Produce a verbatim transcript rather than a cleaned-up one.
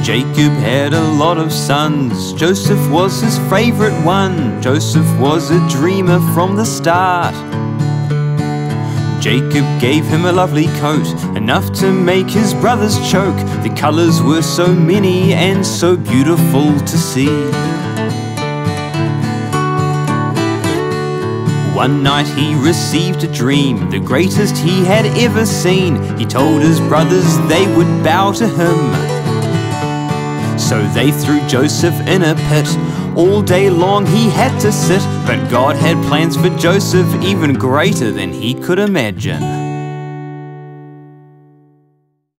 Jacob had a lot of sons. Joseph was his favorite one. Joseph was a dreamer from the start. Jacob gave him a lovely coat, enough to make his brothers choke. The colors were so many and so beautiful to see. One night he received a dream, the greatest he had ever seen. He told his brothers they would bow to him. So they threw Joseph in a pit. All day long he had to sit, but God had plans for Joseph even greater than he could imagine.